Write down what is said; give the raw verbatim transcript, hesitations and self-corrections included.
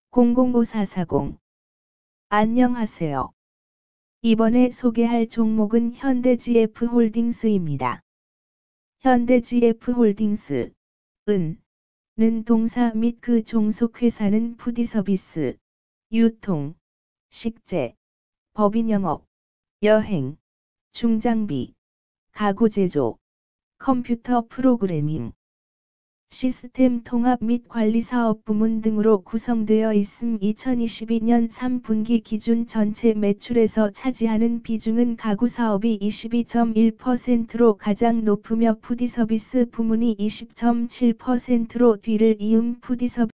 공공오사사공. 안녕하세요. 이번에 소개할 종목은 현대지에프홀딩스입니다. 현대지에프홀딩스은 는 동사 및 그 종속회사는 푸드서비스, 유통, 식재, 법인영업, 여행, 중장비, 가구제조, 컴퓨터 프로그래밍, 시스템 통합 및 관리 사업 부문 등으로 구성되어 있음. 이천이십이 년 삼 분기 기준 전체 매출에서 차지하는 비중은 가구 사업이 이십이 점 일 퍼센트로 가장 높으며 푸드서비스 부문이 이십 점 칠 퍼센트로 뒤를 이음. 푸드서비스